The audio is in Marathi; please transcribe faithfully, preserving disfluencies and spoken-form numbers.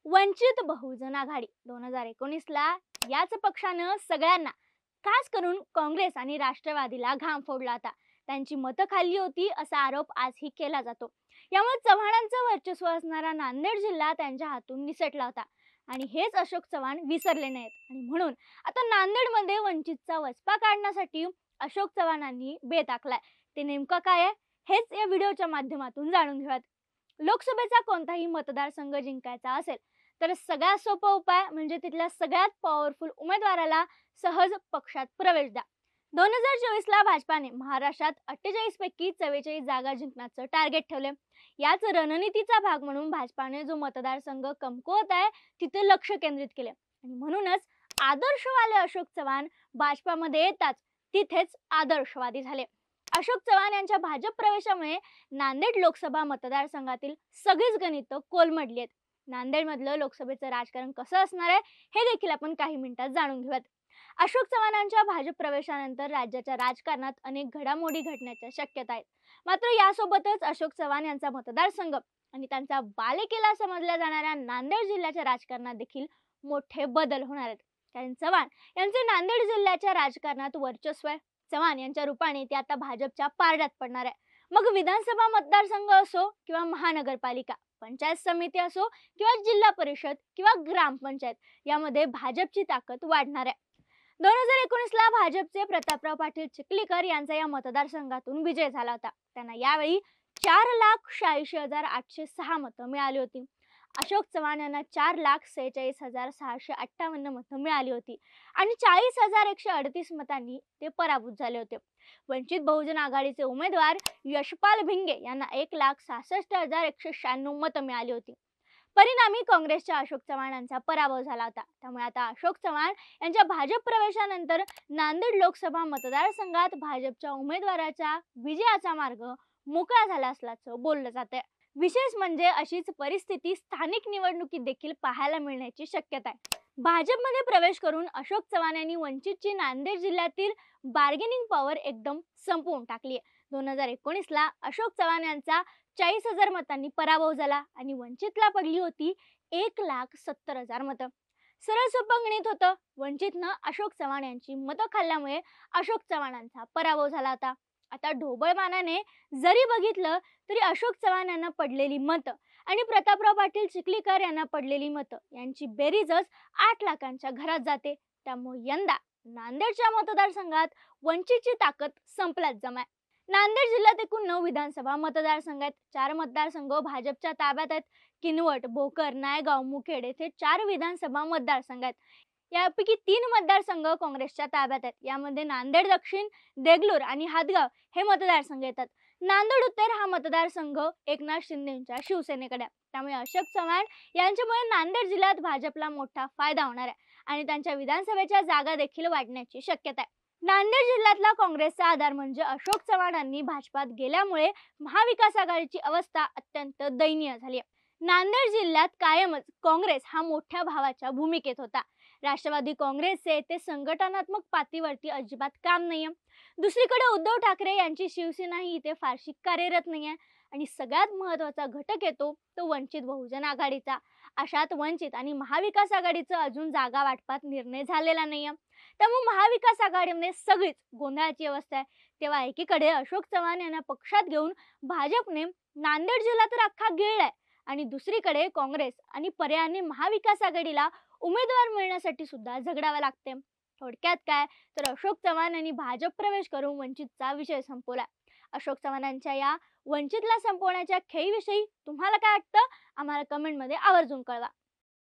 वंचित बहुजन आघाडी दोन हजार एकोणीस ला याच पक्षानं सगळ्यांना, खास करून काँग्रेस आणि राष्ट्रवादीला घाम फोडला होता. त्यांची मतं खाल्ली होती असा आरोप आजही केला जातो. यामुळे चव्हाणांचं वर्चस्व असणारा नांदेड जिल्हा त्यांच्या हातून निसटला होता आणि हेच अशोक चव्हाण विसरले नाहीत. आणि म्हणून आता नांदेडमध्ये वंचितचा वचपा काढण्यासाठी अशोक चव्हाणांनी बेत आखलाय. ते नेमकं काय आहे हेच या व्हिडिओच्या माध्यमातून जाणून घेऊयात. लोकसभेचा कोणताही मतदारसंघ जिंकायचा असेल तर सगळ्यात सोपा उपाय म्हणजे तिथल्या सगळ्यात पॉवरफुल उमेदवाराला सहज पक्षात प्रवेश द्या. दोन हजार चोवीस ला भाजपाने महाराष्ट्रात अठ्ठेचाळीस पैकी चव्वेचाळीस जागा जिंकण्याचं टार्गेट ठेवले. याच रणनीतीचा भाग म्हणून भाजपाने जो मतदारसंघ कमकुवत आहे तिथे लक्ष केंद्रित केले आणि म्हणूनच आदर्शवाले अशोक चव्हाण भाजपामध्ये येताच तिथेच आदर्शवादी झाले. अशोक चव्हाण यांच्या भाजप प्रवेशामुळे नांदेड लोकसभा मतदारसंघातील सगळीच गणितं कोलमडली आहेत. नांदेडमधलं लोकसभेचं राजकारण कसं असणार आहे हे देखील आपण काही मिनिटात जाणून घेऊयात. अशोक चव्हाणांच्या भाजप प्रवेशानंतर राज्याच्या राजकारणात अनेक घडामोडी घडण्याच्या शक्यता आहेत. मात्र यासोबतच अशोक चव्हाण यांचा मतदारसंघ आणि त्यांचा बालेकिल्ला समजल्या जाणाऱ्या नांदेड जिल्ह्याच्या राजकारणात देखील मोठे बदल होणार आहेत. कारण चव्हाण यांचे नांदेड जिल्ह्याच्या राजकारणात वर्चस्व आहे. चव्हाण यांच्या रूपाने ते आता भाजपच्या पारड्यात पडणार आहे. मग विधानसभा मतदारसंघ असो किंवा महानगरपालिका, पंचायत समिती असो किंवा जिल्हा परिषद किंवा ग्रामपंचायत, यामध्ये भाजपची ताकद वाढणार आहे. दोन हजार एकोणीस ला भाजपचे प्रतापराव पाटील चिखलीकर यांचा या मतदारसंघातून विजय झाला होता. त्यांना यावेळी चार लाख शहाऐंशी हजार आठशे सहा मतं मिळाली होती. अशोक चव्हाण यांना चार लाख सेहेचाळीस हजार सहाशे अठ्ठावन्न मतं मिळाली होती आणि चाळीस हजार एकशे अडतीस मतांनी ते पराभूत झाले होते. वंचित बहुजन आघाडीचे उमेदवार यशपाल भिंगे यांना एक लाख सहासष्ट हजार एकशे शहाण्णव मतं मिळाली होती. परिणामी काँग्रेसच्या अशोक चव्हाण यांचा पराभव झाला होता. त्यामुळे आता अशोक चव्हाण यांच्या भाजप प्रवेशानंतर नांदेड लोकसभा मतदारसंघात भाजपच्या उमेदवाराच्या विजयाचा मार्ग मोकळा झाला असल्याचं बोललं जातंय. विशेष म्हणजे अशीच परिस्थिती स्थानिक निवडणुकीत देखील पाहायला मिळण्याची शक्यता आहे. भाजपमध्ये प्रवेश करून अशोक चव्हाण यांनी वंचितची नांदेड जिल्ह्यातील बार्गेनिंग पॉवर एकदम संपवून टाकली आहे. दोन हजार एकोणीस ला अशोक चव्हाण यांचा चाळीस हजार मतांनी पराभव झाला आणि वंचितला पडली होती एक लाख सत्तर हजार मतं. सरळ सोपं गणित होतं. वंचितनं अशोक चव्हाण यांची मतं खाल्ल्यामुळे अशोक चव्हाणांचा पराभव झाला होता. आता ढोबळमानाने जरी बघितलं तरी अशोक चव्हाण यांना पडलेली मतं आणि प्रतापराव पाटील चिखलीकर यांना पडलेली मतं यांची बेरीजच आठ लाखांच्या घरात जाते. त्यामुळे यंदा नांदेडच्या मतदारसंघात वंचितची ताकद संपल्यात जमाय. नांदेड जिल्ह्यात एकूण नऊ विधानसभा मतदारसंघ आहेत. चार मतदारसंघ भाजपच्या ताब्यात आहेत. किनवट, भोकर, नायगाव, मुखेड येथे चार विधानसभा मतदारसंघ आहेत. यापैकी तीन मतदारसंघ काँग्रेसच्या ताब्यात आहेत. यामध्ये नांदेड दक्षिण, देगलूर आणि हातगाव हे मतदारसंघ येतात. नांदेड उत्तर हा मतदारसंघ एकनाथ शिंदेंच्या शिवसेनेकडे आहे. त्यामुळे अशोक चव्हाण यांच्यामुळे नांदेड जिल्ह्यात भाजपला मोठा फायदा होणार आहे आणि त्यांच्या विधानसभेच्या जागा देखील वाढण्याची शक्यता आहे. नांदेड जिल्ह्यातला काँग्रेसचा आधार म्हणजे अशोक चव्हाणांनी भाजपात गेल्यामुळे महाविकास आघाडीची अवस्था अत्यंत दयनीय झाली आहे. नांदेड जिल्ह्यात कायमच काँग्रेस हा मोठ्या भावाच्या भूमिकेत होता. राष्ट्रवादी काँग्रेसचे ते संघटनात्मक पातळीवरती अजिबात काम नाहीये. दुसरीकडे उद्धव ठाकरे यांची शिवसेनाही इथे फारशी कार्यरत नाहीये आणि सगळ्यात महत्त्वाचा घटक येतो तो वंचित बहुजन आघाडीचा. अशात वंचित आणि महाविकास आघाडीचं अजून जागा वाटपात निर्णय झालेला नाहीये. त्यामुळे महाविकास आघाडीमध्ये सगळीच गोंधळाची अवस्था आहे. तेव्हा एकीकडे अशोक चव्हाण यांना पक्षात घेऊन भाजपने नांदेड जिल्हा तर अख्खा गिळलाय आणि दुसरीकडे काँग्रेस आणि पर्यायाने महाविकास आघाडीला उमेदवार मिळण्यासाठी सुद्धा झगडावं लागते. थोडक्यात काय तर अशोक चव्हाण यांनी भाजप प्रवेश करून वंचितचा विषय संपवला. अशोक चव्हाणांच्या या वंचितला संपवण्याच्या खेळीविषयी तुम्हाला काय वाटतं आम्हाला कमेंटमध्ये आवर्जून कळवा.